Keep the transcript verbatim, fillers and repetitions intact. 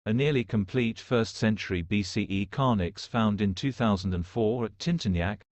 A nearly complete first century B C E carnyx found in two thousand four at Tintignac,